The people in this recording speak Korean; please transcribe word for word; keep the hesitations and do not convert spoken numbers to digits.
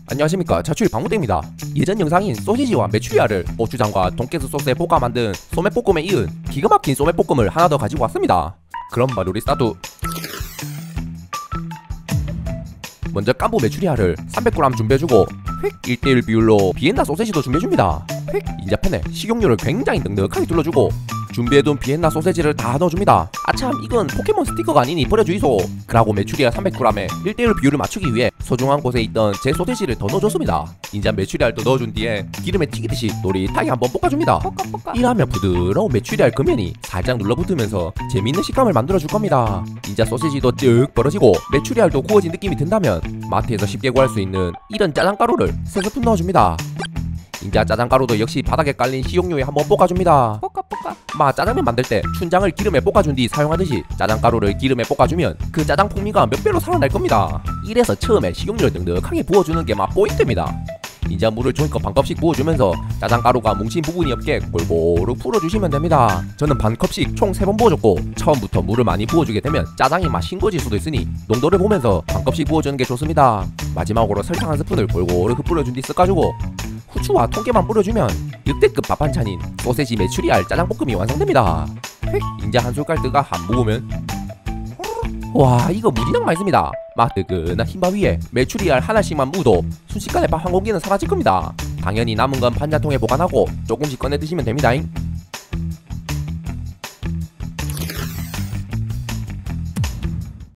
안녕하십니까, 자취 방무대입니다. 예전 영상인 소시지와 메추리알을 고추장과 돈가스 소스에 볶아 만든 소맥볶음에 이은 기가 막힌 소맥볶음을 하나 더 가지고 왔습니다. 그럼 마무리 스타트. 먼저 깐부 메추리알을 삼백 그램 준비해주고 획 일 대 일 비율로 비엔나 소세지도 준비해줍니다. 획 인자팬에 식용유를 굉장히 넉넉하게 둘러주고 준비해둔 비엔나 소세지를 다 넣어줍니다. 아참, 이건 포켓몬 스티커가 아니니 버려주이소. 그러고 메추리알 삼백 그램에 일 대 일 비율을 맞추기 위해 소중한 곳에 있던 제 소세지를 더 넣어줬습니다. 인자 메추리알도 넣어준 뒤에 기름에 튀기듯이 노릿하게 한번 볶아줍니다. 볶아 볶아. 이러면 부드러운 메추리알 금면이 살짝 눌러붙으면서 재밌는 식감을 만들어줄 겁니다. 인자 소시지도 쭉 벌어지고 메추리알도 구워진 느낌이 든다면 마트에서 쉽게 구할 수 있는 이런 짜장가루를 세 스푼 넣어줍니다. 인자 짜장가루도 역시 바닥에 깔린 식용유에 한번 볶아줍니다. 볶아 볶아. 마 짜장면 만들 때 춘장을 기름에 볶아준 뒤 사용하듯이 짜장가루를 기름에 볶아주면 그 짜장 풍미가 몇 배로 살아날 겁니다. 이래서 처음에 식용유를 넉넉하게 부어주는 게 막 포인트입니다. 인자 물을 종이컵 반 컵씩 부어주면서 짜장가루가 뭉친 부분이 없게 골고루 풀어주시면 됩니다. 저는 반 컵씩 총 세 번 부어줬고 처음부터 물을 많이 부어주게 되면 짜장이 맛 싱거워질 수도 있으니 농도를 보면서 반 컵씩 부어주는 게 좋습니다. 마지막으로 설탕 한 스푼을 골고루 흩뿌려준 뒤 섞어주고 후추와 통깨만 뿌려주면 역대급 밥 반찬인 소세지 메추리알 짜장볶음이 완성됩니다. 획 인자 한 숟갈 뜨가 한 모으면 와, 이거 무지장 맛있습니다. 맛 뜨끈한 흰밥 위에 메추리알 하나씩만 묻어 순식간에 밥 한 공기는 사라질 겁니다. 당연히 남은 건 반찬통에 보관하고 조금씩 꺼내 드시면 됩니다.